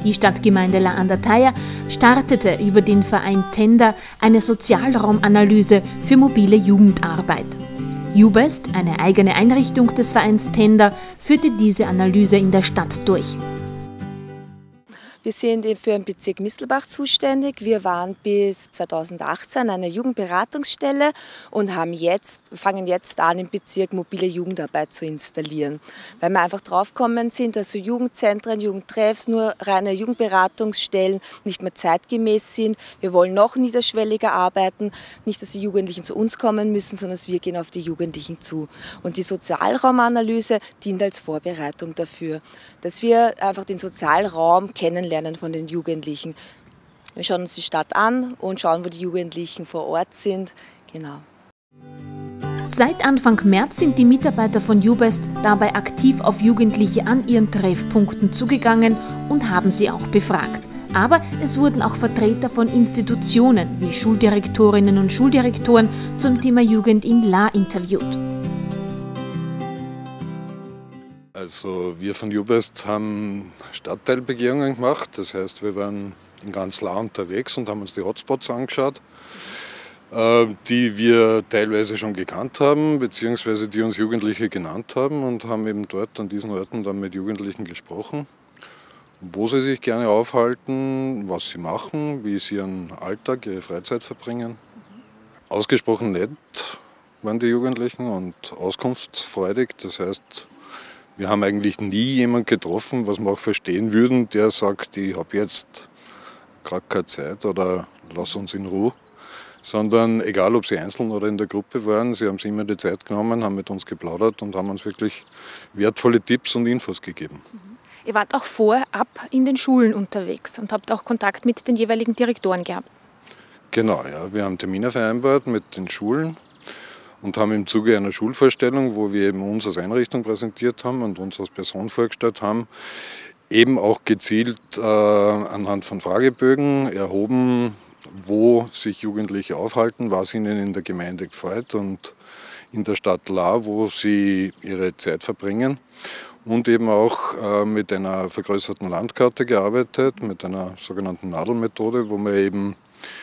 Die Stadtgemeinde La Andataya startete über den Verein Tenda eine Sozialraumanalyse für mobile Jugendarbeit. Jubest, eine eigene Einrichtung des Vereins Tenda, führte diese Analyse in der Stadt durch. Wir sind für den Bezirk Mistelbach zuständig. Wir waren bis 2018 eine Jugendberatungsstelle und fangen jetzt an, im Bezirk mobile Jugendarbeit zu installieren. Weil wir einfach draufgekommen sind, dass so Jugendzentren, Jugendtreffs, nur reine Jugendberatungsstellen nicht mehr zeitgemäß sind. Wir wollen noch niederschwelliger arbeiten. Nicht, dass die Jugendlichen zu uns kommen müssen, sondern wir gehen auf die Jugendlichen zu. Und die Sozialraumanalyse dient als Vorbereitung dafür, dass wir einfach den Sozialraum kennenlernen von den Jugendlichen. Wir schauen uns die Stadt an und schauen, wo die Jugendlichen vor Ort sind. Genau. Seit Anfang März sind die Mitarbeiter von Jubest dabei aktiv auf Jugendliche an ihren Treffpunkten zugegangen und haben sie auch befragt. Aber es wurden auch Vertreter von Institutionen wie Schuldirektorinnen und Schuldirektoren zum Thema Jugend in La interviewt. Also wir von Jubest haben Stadtteilbegehungen gemacht, das heißt, wir waren in ganz La unterwegs und haben uns die Hotspots angeschaut, die wir teilweise schon gekannt haben, beziehungsweise die uns Jugendliche genannt haben und haben eben dort an diesen Orten dann mit Jugendlichen gesprochen, wo sie sich gerne aufhalten, was sie machen, wie sie ihren Alltag, ihre Freizeit verbringen. Ausgesprochen nett waren die Jugendlichen und auskunftsfreudig, das heißt, wir haben eigentlich nie jemanden getroffen, was wir auch verstehen würden, der sagt, ich habe jetzt gerade keine Zeit oder lass uns in Ruhe. Sondern egal, ob sie einzeln oder in der Gruppe waren, sie haben sich immer die Zeit genommen, haben mit uns geplaudert und haben uns wirklich wertvolle Tipps und Infos gegeben. Ihr wart auch vorab in den Schulen unterwegs und habt auch Kontakt mit den jeweiligen Direktoren gehabt. Genau, ja. Wir haben Termine vereinbart mit den Schulen. Und haben im Zuge einer Schulvorstellung, wo wir eben uns als Einrichtung präsentiert haben und uns als Person vorgestellt haben, eben auch gezielt anhand von Fragebögen erhoben, wo sich Jugendliche aufhalten, was ihnen in der Gemeinde gefällt und in der Stadt La, wo sie ihre Zeit verbringen. Und eben auch mit einer vergrößerten Landkarte gearbeitet, mit einer sogenannten Nadelmethode, wo wir eben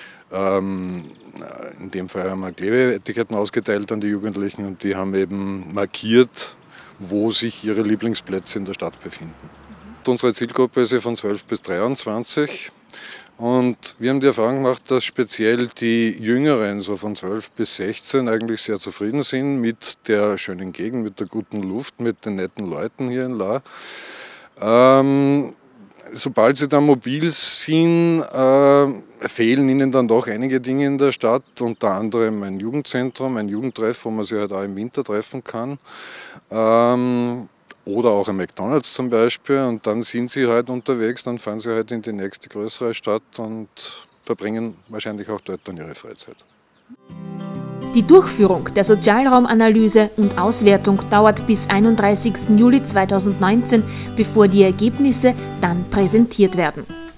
in dem Fall haben wir Klebeetiketten ausgeteilt an die Jugendlichen und die haben eben markiert, wo sich ihre Lieblingsplätze in der Stadt befinden. Unsere Zielgruppe ist ja von 12 bis 23 und wir haben die Erfahrung gemacht, dass speziell die Jüngeren, so von 12 bis 16, eigentlich sehr zufrieden sind mit der schönen Gegend, mit der guten Luft, mit den netten Leuten hier in La. Sobald sie dann mobil sind, fehlen ihnen dann doch einige Dinge in der Stadt, unter anderem ein Jugendzentrum, ein Jugendtreff, wo man sich halt auch im Winter treffen kann, oder auch ein McDonald's zum Beispiel. Und dann sind sie halt unterwegs, dann fahren sie halt in die nächste größere Stadt und verbringen wahrscheinlich auch dort dann ihre Freizeit. Die Durchführung der Sozialraumanalyse und Auswertung dauert bis 31. Juli 2019, bevor die Ergebnisse dann präsentiert werden.